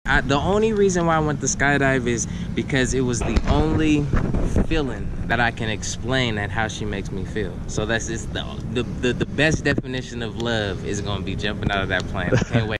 the only reason why I went to skydive is because it was the only feeling that I can explain at how she makes me feel. So that's just the best definition of love is gonna be jumping out of that plane. I can't wait.